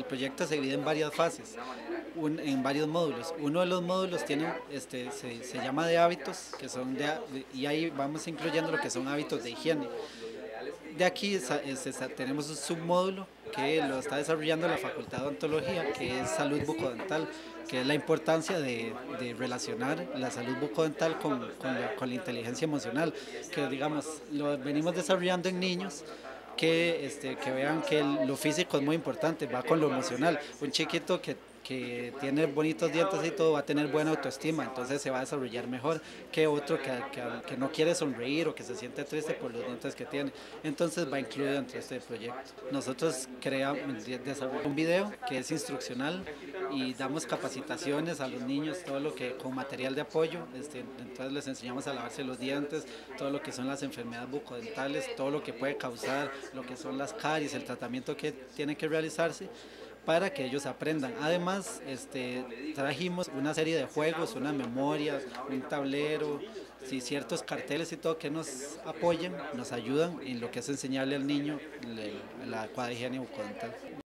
proyecto se divide en varias fases, en varios módulos. Uno de los módulos tiene, se llama de hábitos, que son y ahí vamos incluyendo lo que son hábitos de higiene. De aquí tenemos un submódulo que lo está desarrollando la Facultad de Odontología, que es salud bucodental, que es la importancia de relacionar la salud bucodental con la inteligencia emocional, que digamos lo venimos desarrollando en niños, que vean que lo físico es muy importante, va con lo emocional. Un chiquito que tiene bonitos dientes y todo va a tener buena autoestima, entonces se va a desarrollar mejor que otro que no quiere sonreír o que se siente triste por los dientes que tiene. Entonces va incluido dentro de este proyecto. Nosotros desarrollamos un video que es instruccional y damos capacitaciones a los niños, todo lo que con material de apoyo, entonces les enseñamos a lavarse los dientes, todo lo que son las enfermedades bucodentales, todo lo que puede causar, lo que son las caries, el tratamiento que tiene que realizarse para que ellos aprendan. Además, trajimos una serie de juegos, unas memorias, un tablero, sí, ciertos carteles y todo que nos apoyan, nos ayudan en lo que es enseñarle al niño la adecuada higiene bucodental.